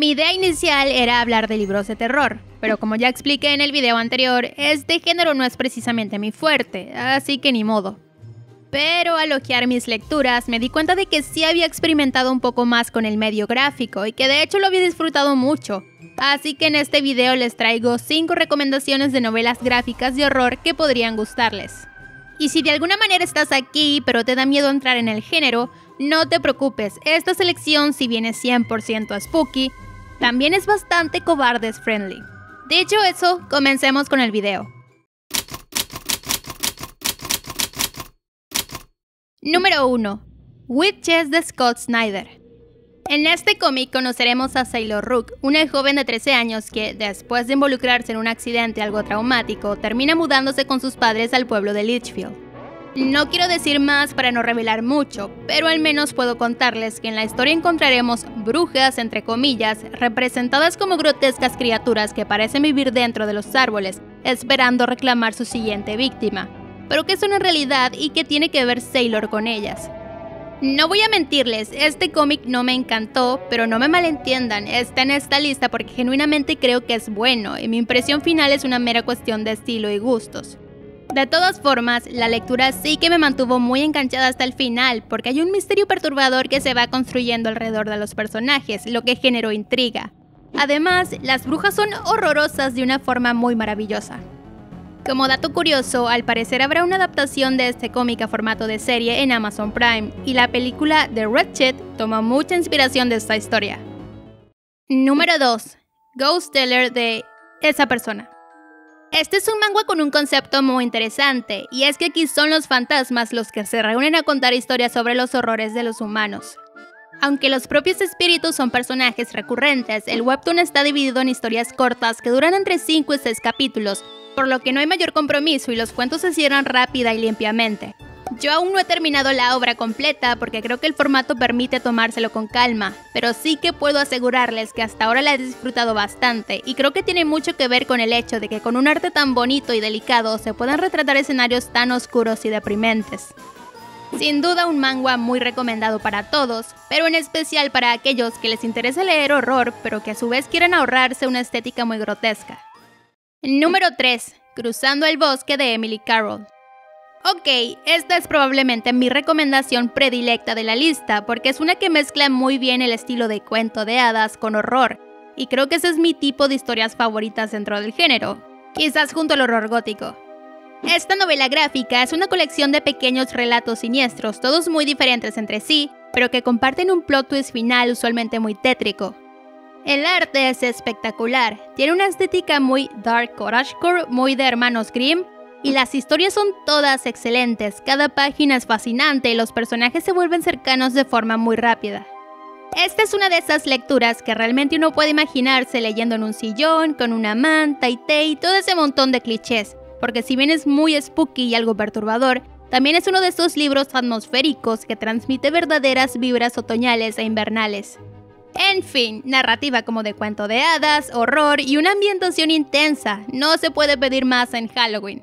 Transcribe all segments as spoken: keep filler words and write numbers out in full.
Mi idea inicial era hablar de libros de terror, pero como ya expliqué en el video anterior, este género no es precisamente mi fuerte, así que ni modo. Pero al hojear mis lecturas me di cuenta de que sí había experimentado un poco más con el medio gráfico y que de hecho lo había disfrutado mucho. Así que en este video les traigo cinco recomendaciones de novelas gráficas de horror que podrían gustarles. Y si de alguna manera estás aquí pero te da miedo entrar en el género, no te preocupes, esta selección, si bien es cien por ciento spooky, también es bastante cobardes friendly. Dicho eso, comencemos con el video. Número uno. Witches de Scott Snyder. En este cómic conoceremos a Sailor Rook, una joven de trece años que, después de involucrarse en un accidente algo traumático, termina mudándose con sus padres al pueblo de Litchfield. No quiero decir más para no revelar mucho, pero al menos puedo contarles que en la historia encontraremos brujas, entre comillas, representadas como grotescas criaturas que parecen vivir dentro de los árboles, esperando reclamar su siguiente víctima, pero que son en realidad y que tiene que ver Sailor con ellas. No voy a mentirles, este cómic no me encantó, pero no me malentiendan, está en esta lista porque genuinamente creo que es bueno y mi impresión final es una mera cuestión de estilo y gustos. De todas formas, la lectura sí que me mantuvo muy enganchada hasta el final, porque hay un misterio perturbador que se va construyendo alrededor de los personajes, lo que generó intriga. Además, las brujas son horrorosas de una forma muy maravillosa. Como dato curioso, al parecer habrá una adaptación de este cómic a formato de serie en Amazon Prime, y la película The Wretched toma mucha inspiración de esta historia. Número dos. Ghost Teller de Esa Persona. Este es un manga con un concepto muy interesante, y es que aquí son los fantasmas los que se reúnen a contar historias sobre los horrores de los humanos. Aunque los propios espíritus son personajes recurrentes, el webtoon está dividido en historias cortas que duran entre cinco y seis capítulos, por lo que no hay mayor compromiso y los cuentos se cierran rápida y limpiamente. Yo aún no he terminado la obra completa porque creo que el formato permite tomárselo con calma, pero sí que puedo asegurarles que hasta ahora la he disfrutado bastante y creo que tiene mucho que ver con el hecho de que con un arte tan bonito y delicado se puedan retratar escenarios tan oscuros y deprimentes. Sin duda un manga muy recomendado para todos, pero en especial para aquellos que les interesa leer horror pero que a su vez quieren ahorrarse una estética muy grotesca. Número tres. Cruzando el bosque de Emily Carroll. Ok, esta es probablemente mi recomendación predilecta de la lista porque es una que mezcla muy bien el estilo de cuento de hadas con horror, y creo que ese es mi tipo de historias favoritas dentro del género, quizás junto al horror gótico. Esta novela gráfica es una colección de pequeños relatos siniestros, todos muy diferentes entre sí, pero que comparten un plot twist final usualmente muy tétrico. El arte es espectacular, tiene una estética muy dark cottagecore, muy de hermanos Grimm, y las historias son todas excelentes, cada página es fascinante y los personajes se vuelven cercanos de forma muy rápida. Esta es una de esas lecturas que realmente uno puede imaginarse leyendo en un sillón, con una manta y té y todo ese montón de clichés, porque si bien es muy spooky y algo perturbador, también es uno de esos libros atmosféricos que transmite verdaderas vibras otoñales e invernales. En fin, narrativa como de cuento de hadas, horror y una ambientación intensa, no se puede pedir más en Halloween.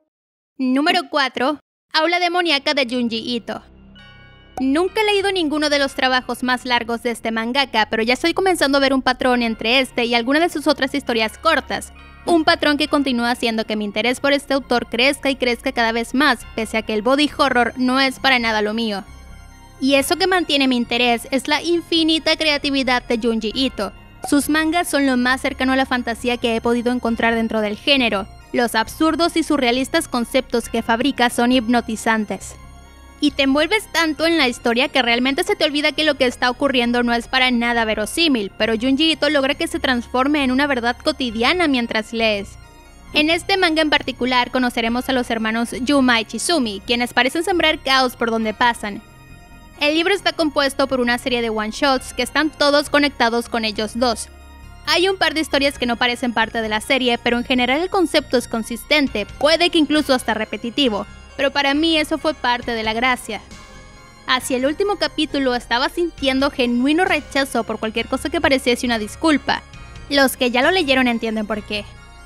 Número cuatro. Aula demoníaca de Junji Ito. Nunca he leído ninguno de los trabajos más largos de este mangaka, pero ya estoy comenzando a ver un patrón entre este y alguna de sus otras historias cortas. Un patrón que continúa haciendo que mi interés por este autor crezca y crezca cada vez más, pese a que el body horror no es para nada lo mío. Y eso que mantiene mi interés es la infinita creatividad de Junji Ito. Sus mangas son lo más cercano a la fantasía que he podido encontrar dentro del género. Los absurdos y surrealistas conceptos que fabrica son hipnotizantes. Y te envuelves tanto en la historia que realmente se te olvida que lo que está ocurriendo no es para nada verosímil, pero Junji Ito logra que se transforme en una verdad cotidiana mientras lees. En este manga en particular conoceremos a los hermanos Yuma y Chizumi, quienes parecen sembrar caos por donde pasan. El libro está compuesto por una serie de one-shots que están todos conectados con ellos dos. Hay un par de historias que no parecen parte de la serie, pero en general el concepto es consistente, puede que incluso hasta repetitivo, pero para mí eso fue parte de la gracia. Hacia el último capítulo estaba sintiendo genuino rechazo por cualquier cosa que pareciese una disculpa. Los que ya lo leyeron entienden por qué.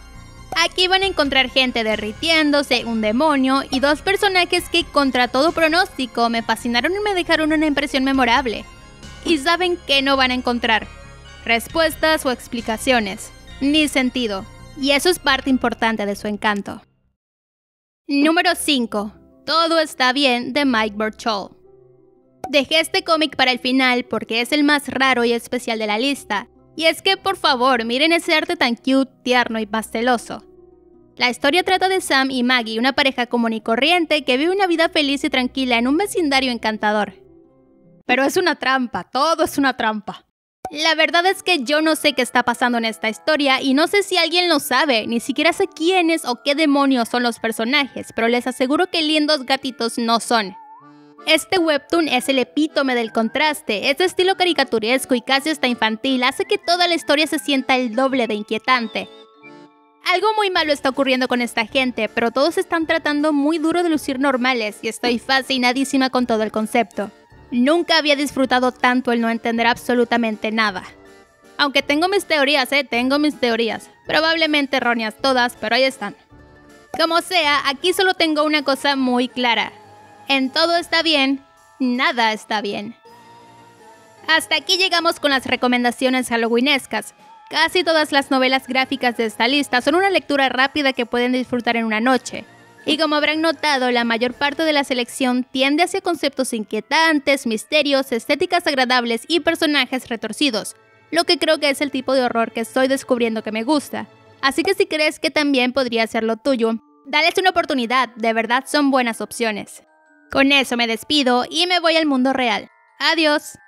Aquí van a encontrar gente derritiéndose, un demonio y dos personajes que contra todo pronóstico me fascinaron y me dejaron una impresión memorable. Y saben qué no van a encontrar. respuestas o explicaciones, ni sentido, y eso es parte importante de su encanto. Número cinco. Todo está bien, de Mike Burchell. Dejé este cómic para el final porque es el más raro y especial de la lista, y es que por favor miren ese arte tan cute, tierno y pasteloso. La historia trata de Sam y Maggie, una pareja común y corriente que vive una vida feliz y tranquila en un vecindario encantador. Pero es una trampa, todo es una trampa. La verdad es que yo no sé qué está pasando en esta historia y no sé si alguien lo sabe, ni siquiera sé quiénes o qué demonios son los personajes, pero les aseguro que lindos gatitos no son. Este webtoon es el epítome del contraste, es de estilo caricaturesco y casi hasta infantil, hace que toda la historia se sienta el doble de inquietante. Algo muy malo está ocurriendo con esta gente, pero todos están tratando muy duro de lucir normales y estoy fascinadísima con todo el concepto. Nunca había disfrutado tanto el no entender absolutamente nada. Aunque tengo mis teorías, eh, tengo mis teorías. Probablemente erróneas todas, pero ahí están. Como sea, aquí solo tengo una cosa muy clara. En todo está bien, nada está bien. Hasta aquí llegamos con las recomendaciones halloweenescas. Casi todas las novelas gráficas de esta lista son una lectura rápida que pueden disfrutar en una noche. Y como habrán notado, la mayor parte de la selección tiende hacia conceptos inquietantes, misterios, estéticas agradables y personajes retorcidos, lo que creo que es el tipo de horror que estoy descubriendo que me gusta. Así que si crees que también podría ser lo tuyo, dales una oportunidad, de verdad son buenas opciones. Con eso me despido y me voy al mundo real. Adiós.